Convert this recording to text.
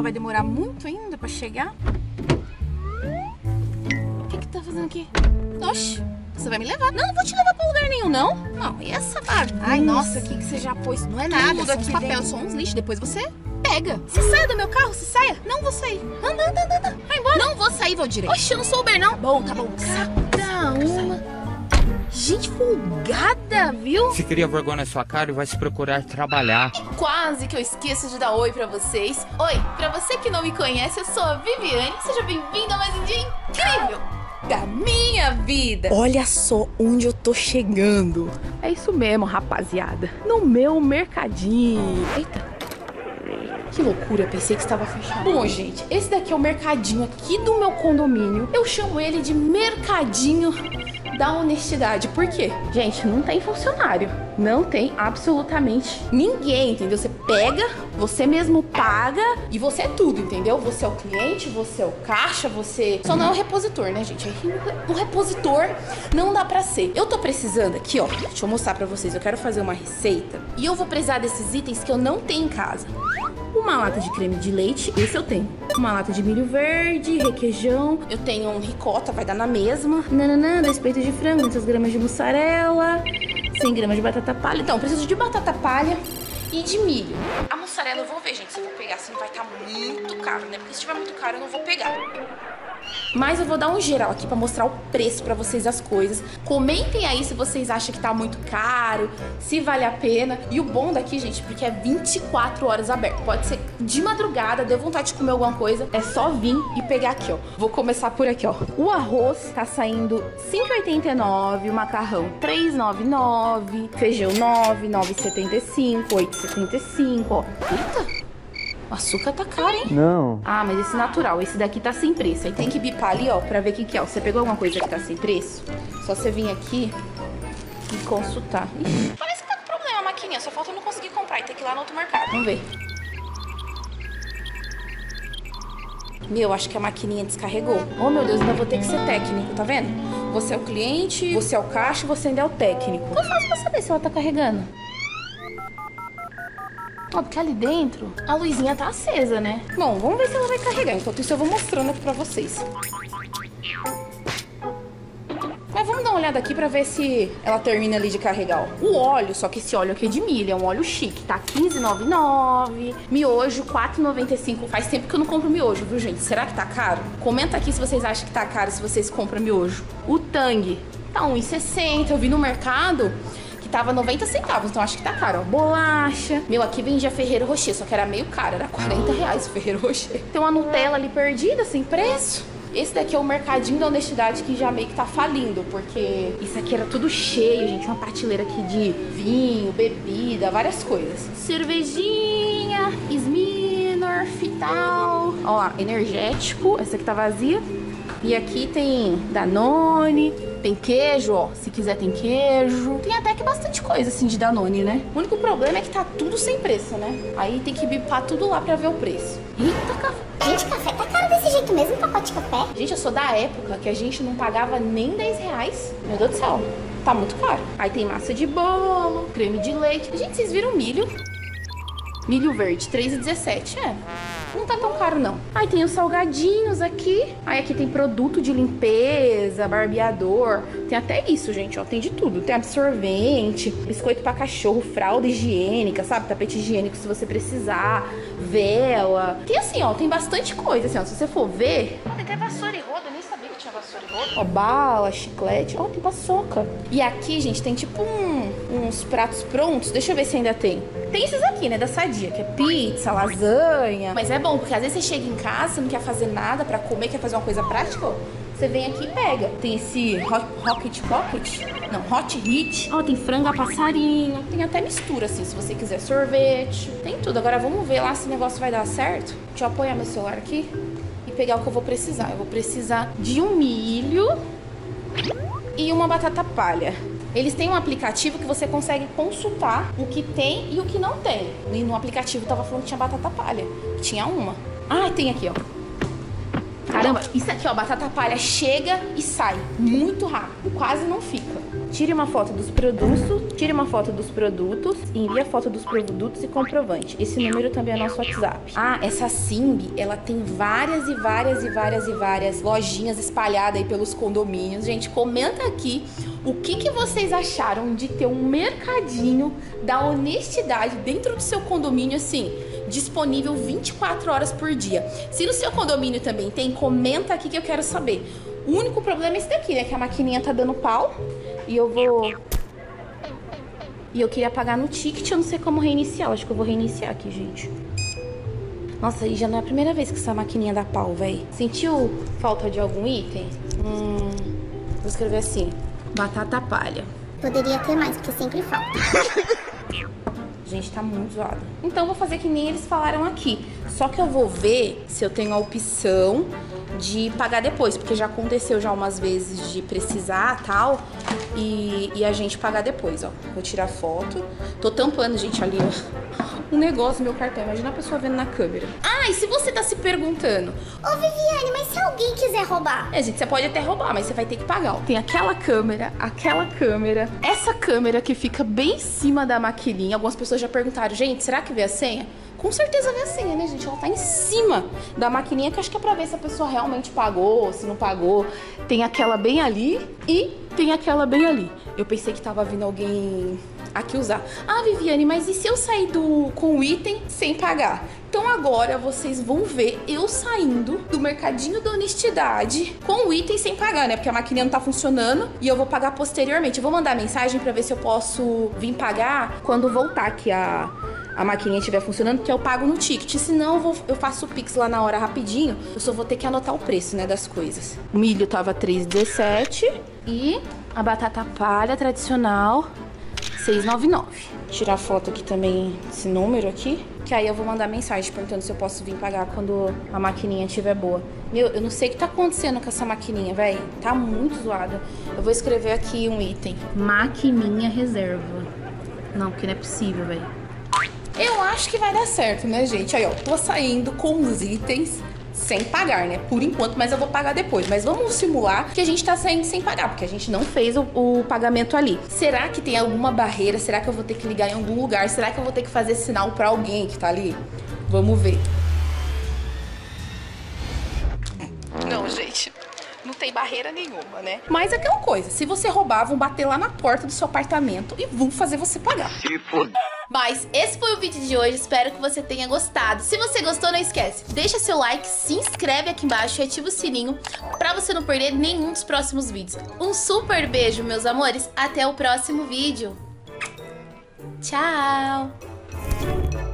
ela vai demorar muito ainda pra chegar. O que que tá fazendo aqui? Oxi, você vai me levar? Não, não vou te levar pra lugar nenhum, não. Não, e essa bagunça? Ai, nossa, o que que você já pôs? Não é nada, tudo aqui papel, só uns lixos, depois você pega. Você saia do meu carro, você saia. Não vou sair. Anda, anda, anda, anda. Vai embora. Não vou sair, vou direito. Oxi, eu não sou Uber, não. Bom, tá bom. Cada uma. Gente folgada, viu? Se cria vergonha na sua cara e vai se procurar trabalhar. E quase que eu esqueço de dar oi pra vocês. Oi, pra você que não me conhece, eu sou a Viviane. Seja bem-vinda a mais um dia incrível da minha vida. Olha só onde eu tô chegando. É isso mesmo, rapaziada. No meu mercadinho. Eita. Que loucura, pensei que estava fechado. Bom, gente, esse daqui é o mercadinho aqui do meu condomínio. Eu chamo ele de mercadinho da honestidade. Por quê? Gente, não tem funcionário. Não tem absolutamente ninguém, entendeu? Você pega, você mesmo paga e você é tudo, entendeu? Você é o cliente, você é o caixa, você... Só não é o repositor, né, gente? O repositor não dá pra ser. Eu tô precisando aqui, ó. Deixa eu mostrar pra vocês. Eu quero fazer uma receita e eu vou precisar desses itens que eu não tenho em casa. Uma lata de creme de leite, esse eu tenho. Uma lata de milho verde, requeijão. Eu tenho um ricota, vai dar na mesma. Nananã, 2 peitos de frango, 200 gramas de mussarela, 100 gramas de batata palha. Então, eu preciso de batata palha e de milho. A mussarela eu vou ver, gente, se eu vou pegar. Se não vai estar muito caro, né? Porque se tiver muito caro, eu não vou pegar. Mas eu vou dar um geral aqui pra mostrar o preço pra vocês das coisas. Comentem aí se vocês acham que tá muito caro, se vale a pena. E o bom daqui, gente, porque é 24 horas aberto. Pode ser de madrugada, deu vontade de comer alguma coisa, é só vir e pegar aqui, ó. Vou começar por aqui, ó. O arroz tá saindo R$ 5,89, o macarrão R$ 3,99, feijão 9,75, 8,75, ó. Eita! O açúcar tá caro, hein? Não. Ah, mas esse natural, esse daqui tá sem preço. Aí tem que bipar ali, ó, pra ver o que que é. Você pegou alguma coisa que tá sem preço? Só você vir aqui e consultar. Ixi, parece que tá com problema a maquininha, só falta eu não conseguir comprar e ter que ir lá no outro mercado. Vamos ver. Meu, acho que a maquininha descarregou. Oh, meu Deus, ainda vou ter que ser técnico, tá vendo? Você é o cliente, você é o caixa e você ainda é o técnico. Como eu faço pra saber se ela tá carregando? Ó, porque ali dentro a luzinha tá acesa, né? Bom, vamos ver se ela vai carregar. Enquanto isso eu vou mostrando aqui pra vocês. Mas vamos dar uma olhada aqui pra ver se ela termina ali de carregar, ó. O óleo, só que esse óleo aqui é de milho, é um óleo chique, tá? R$15,99. Miojo, R$4,95. Faz tempo que eu não compro miojo, viu, gente? Será que tá caro? Comenta aqui se vocês acham que tá caro, se vocês compram miojo. O Tang tá R$1,60. Eu vi no mercado... Tava 90 centavos, então acho que tá caro, ó. Bolacha. Meu, aqui vendia Ferrero Rocher, só que era meio caro, era R$40 o Ferrero Rocher. Tem uma Nutella ali perdida, sem preço. Esse daqui é o mercadinho da honestidade que já meio que tá falindo, porque isso aqui era tudo cheio, gente. Uma prateleira aqui de vinho, bebida, várias coisas. Cervejinha, Smirnoff e tal. Ó lá, energético, essa aqui tá vazia. E aqui tem Danone, tem queijo, ó, se quiser tem queijo. Tem até que bastante coisa, assim, de Danone, né? O único problema é que tá tudo sem preço, né? Aí tem que bipar tudo lá pra ver o preço. Eita, café. Gente, café tá caro desse jeito mesmo, um pacote de café? Gente, eu sou da época que a gente não pagava nem R$10. Meu Deus do céu, tá muito caro. Aí tem massa de bolo, creme de leite. Gente, vocês viram milho? Milho verde, R$3,17, é. Não tá tão caro, não. Aí tem os salgadinhos aqui. Aí aqui tem produto de limpeza, barbeador. Tem até isso, gente, ó. Tem de tudo. Tem absorvente, biscoito pra cachorro, fralda higiênica, sabe? Tapete higiênico se você precisar. Vela. Tem assim, ó. Tem bastante coisa, assim, ó. Se você for ver... Ó, tem até vassoura e roda. Eu nem sabia que tinha vassoura e roda. Ó, bala, chiclete. Ó, tem paçoca. E aqui, gente, tem tipo uns pratos prontos. Deixa eu ver se ainda tem. Tem esses aqui, né, da Sadia, que é pizza, lasanha. Mas é bom, porque às vezes você chega em casa, você não quer fazer nada pra comer, quer fazer uma coisa prática, ó. Você vem aqui e pega. Tem esse Rocket Pocket. Não, Hot Hit. Ó, tem frango a passarinho. Tem até mistura, assim, se você quiser sorvete. Tem tudo. Agora vamos ver lá se o negócio vai dar certo. Deixa eu apoiar meu celular aqui e pegar o que eu vou precisar. Eu vou precisar de um milho e uma batata palha. Eles têm um aplicativo que você consegue consultar o que tem e o que não tem. E no aplicativo tava falando que tinha batata palha. Tinha uma. Ah, tem aqui, ó. Caramba, isso aqui, ó, batata palha chega e sai muito rápido, quase não fica. Tire uma foto dos produtos, envie a foto dos produtos e comprovante. Esse número também é nosso WhatsApp. Ah, essa Simbi, ela tem várias lojinhas espalhadas aí pelos condomínios. Gente, comenta aqui o que vocês acharam de ter um mercadinho da honestidade dentro do seu condomínio, assim, disponível 24 horas por dia. Se no seu condomínio também tem, comenta aqui que eu quero saber. O único problema é esse daqui, né? Que a maquininha tá dando pau. E eu queria pagar no ticket, eu não sei como reiniciar. Eu acho que eu vou reiniciar aqui, gente. Nossa, e já não é a primeira vez que essa maquininha dá pau, véi. Sentiu falta de algum item? Vou escrever assim, batata palha. Poderia ter mais, porque sempre falta. Gente, tá muito zoado. Então vou fazer que nem eles falaram aqui. Só que eu vou ver se eu tenho a opção de pagar depois, porque já aconteceu já umas vezes de precisar, tal, e a gente pagar depois, ó. Vou tirar foto. Tô tampando, gente, ali, ó, um negócio no meu cartão. Imagina a pessoa vendo na câmera. Ah, e se você tá se perguntando... Ô, Viviane, mas se alguém quiser roubar? Gente, você pode até roubar, mas você vai ter que pagar, ó. Tem aquela câmera, essa câmera que fica bem em cima da maquininha. Algumas pessoas já perguntaram, gente, será que vê a senha? Com certeza vê a senha, né, gente? Ela tá em cima da maquininha, que acho que é pra ver se a pessoa realmente pagou, se não pagou. Tem aquela bem ali e tem aquela bem ali. Eu pensei que tava vindo alguém aqui usar. Ah, Viviane, mas e se eu sair com o item sem pagar? Então agora vocês vão ver eu saindo do mercadinho da honestidade com o item sem pagar, né? Porque a maquininha não tá funcionando e eu vou pagar posteriormente. Eu vou mandar mensagem pra ver se eu posso vir pagar quando voltar aqui a maquininha estiver funcionando, porque eu pago no ticket. Senão eu faço o Pix lá na hora rapidinho. Eu só vou ter que anotar o preço, né, das coisas. O milho tava R$3,17 e a batata palha tradicional R$6,99. Tirar foto aqui também desse número aqui, que aí eu vou mandar mensagem perguntando se eu posso vir pagar quando a maquininha estiver boa. Meu, eu não sei o que tá acontecendo com essa maquininha, velho. Tá muito zoada. Eu vou escrever aqui um item. Maquininha reserva. Não, porque não é possível, velho. Eu acho que vai dar certo, né, gente? Aí, ó, tô saindo com os itens sem pagar, né? Por enquanto, mas eu vou pagar depois. Mas vamos simular que a gente tá saindo sem pagar, porque a gente não fez o pagamento ali. Será que tem alguma barreira? Será que eu vou ter que ligar em algum lugar? Será que eu vou ter que fazer sinal pra alguém que tá ali? Vamos ver. Não, gente, não tem barreira nenhuma, né? Mas é aquela coisa, se você roubar, vão bater lá na porta do seu apartamento e vão fazer você pagar. Se foda. Mas esse foi o vídeo de hoje, espero que você tenha gostado. Se você gostou, não esquece, deixa seu like, se inscreve aqui embaixo e ativa o sininho pra você não perder nenhum dos próximos vídeos. Um super beijo, meus amores, até o próximo vídeo. Tchau!